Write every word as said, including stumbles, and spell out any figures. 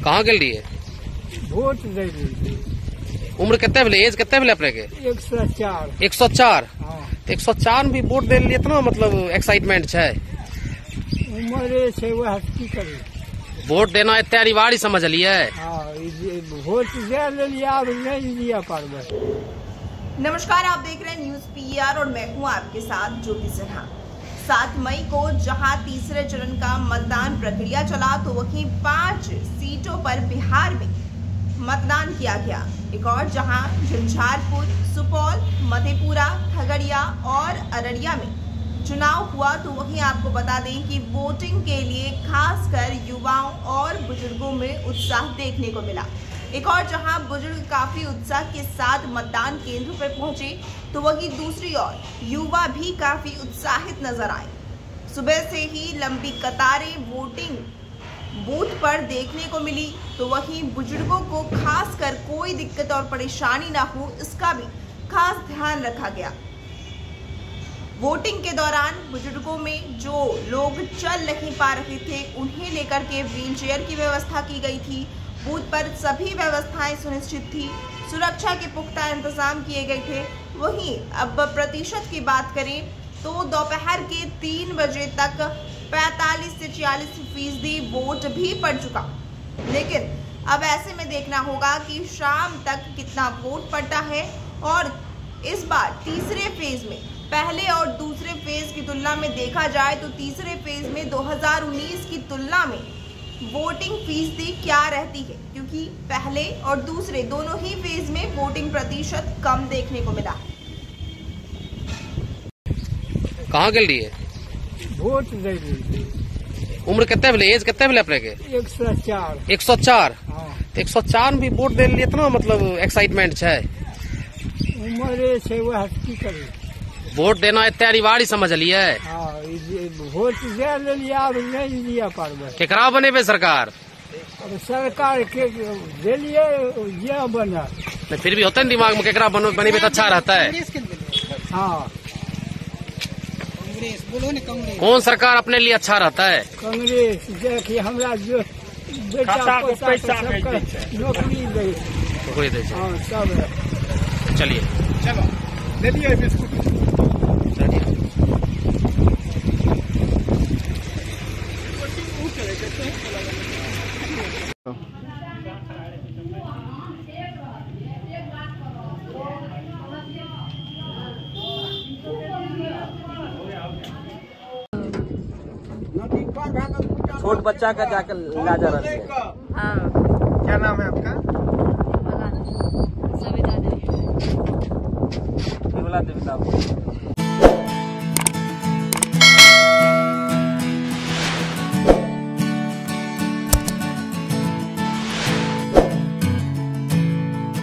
कहाँ के लिए वोट दे दी। उम्र कितने भेले, एज कितने भेले अपने के? एक सौ चार। एक सौ चार। हाँ। एक सौ चार में भी वोट दे लिए इतना मतलब एक्साइटमेंट है। उम्र से वह की करे, वोट देना इतने अनिवार्य समझ लिया है। हाँ, वोट दे लिया, अब नहीं लिया पारबे। नमस्कार, आप देख रहे हैं न्यूज पीआर और मैं हूं आपके साथ ज्योति सिन्हा। सात मई को जहां तीसरे चरण का मतदान प्रक्रिया चला तो वहीं पांच सीटों पर बिहार में मतदान किया गया। एक और जहां झंझारपुर, सुपौल, मधेपुरा, खगड़िया और अररिया में चुनाव हुआ तो वहीं आपको बता दें कि वोटिंग के लिए खासकर युवाओं और बुजुर्गों में उत्साह देखने को मिला। एक और जहां बुजुर्ग काफी उत्साह के साथ मतदान केंद्र पर पहुंचे तो वहीं दूसरी ओर युवा भी काफी उत्साहित नजर आए। सुबह से ही लंबी कतारें वोटिंग बूथ पर देखने को मिली तो वहीं बुजुर्गों को खासकर कोई दिक्कत और परेशानी ना हो इसका भी खास ध्यान रखा गया। वोटिंग के दौरान बुजुर्गों में जो लोग चल नहीं पा रहे थे उन्हें लेकर के व्हील चेयर की व्यवस्था की गई थी। बूथ पर सभी व्यवस्थाएं सुनिश्चित थी, सुरक्षा के पुख्ता इंतजाम किए गए थे। वहीं अब प्रतिशत की बात करें तो दोपहर के तीन बजे तक पैंतालीस से छियालीस फीसदी वोट भी पड़ चुका, लेकिन अब ऐसे में देखना होगा कि शाम तक कितना वोट पड़ता है। और इस बार तीसरे फेज में पहले और दूसरे फेज की तुलना में देखा जाए तो तीसरे फेज में दो हज़ार उन्नीस की तुलना में वोटिंग फीसदी क्या रहती है, क्योंकि पहले और दूसरे दोनों ही फेज में वोटिंग प्रतिशत कम देखने को मिला है। कहाँ के लिए वोट दे दी। उम्र कितने भेले, एज कितने भेले अपने के? एक सौ चार। एक सौ चार। हाँ। एक सौ चार में भी वोट दे लिए इतना मतलब एक्साइटमेंट है। उम्र से वह की करे, वोट देना इतने अनिवार्य समझ लिया है। हाँ, वोट दे लिया, अब नहीं लिया पारबे। केकरा बने बे सरकार? अब सरकार के दे लिए ये बना, फिर भी होता है दिमाग में केकरा बने भी तो अच्छा रहता है। हाँ, कौन सरकार अपने लिए अच्छा रहता है? कांग्रेस। देखिए हमरा जो बेटा पैसा नौकरी दे, नौकरी दे। हाँ, सब है। चलिए चलो ले लिए बिस्कुट। छोट बच्चा का जाकर ला जा रहा है। हाँ। क्या नाम है आपका? सविता देवी। देवला देवता।